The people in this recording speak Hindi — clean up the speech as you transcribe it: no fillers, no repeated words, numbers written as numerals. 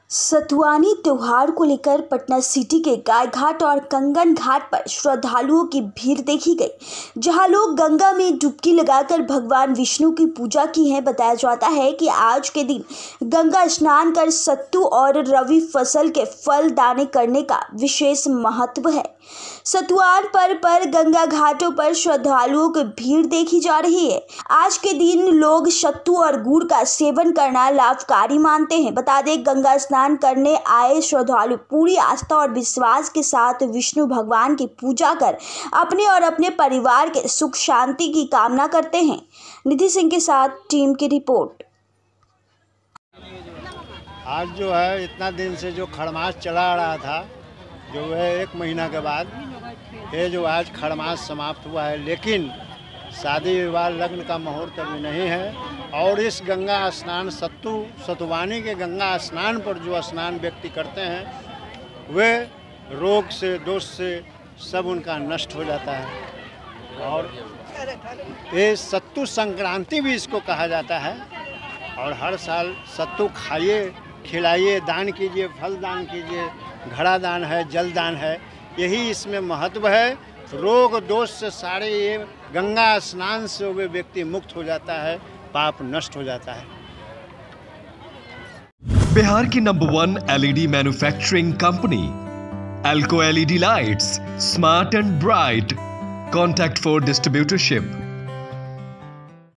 सतुवानी त्योहार को लेकर पटना सिटी के गाय घाट और कंगन घाट पर श्रद्धालुओं की भीड़ देखी गई, जहां लोग गंगा में डुबकी लगाकर भगवान विष्णु की पूजा की है। बताया जाता है कि आज के दिन गंगा स्नान कर सत्तू और रवि फसल के फल दाने करने का विशेष महत्व है। सतुवान पर्व पर गंगा घाटों पर श्रद्धालुओं की भीड़ देखी जा रही है। आज के दिन लोग सत्तू और गुड़ का सेवन करना लाभकारी मानते हैं। बता दें, गंगा स्नान करने आए श्रद्धालु पूरी आस्था और विश्वास के साथ विष्णु भगवान की पूजा कर अपने और अपने परिवार के सुख शांति की कामना करते हैं। निधि सिंह के साथ टीम की रिपोर्ट। आज जो है इतना दिन से जो खड़मास चला रहा था, जो है 1 महीना के बाद ये जो आज खड़मास समाप्त हुआ है, लेकिन शादी विवाह लग्न का मुहूर्त अभी नहीं है। और इस गंगा स्नान सतुवानी के गंगा स्नान पर जो स्नान व्यक्ति करते हैं वे रोग से दोष से सब उनका नष्ट हो जाता है। और ये सत्तू संक्रांति भी इसको कहा जाता है। और हर साल सत्तू खाइए, खिलाइए, दान कीजिए, फल दान कीजिए, घड़ा दान है, जल दान है, यही इसमें महत्व है। रोग दोष से सारे ये गंगा स्नान से वे व्यक्ति मुक्त हो जाता है, पाप नष्ट हो जाता है। बिहार की number 1 LED manufacturing company Elco LED lights, smart and bright. Contact for distributorship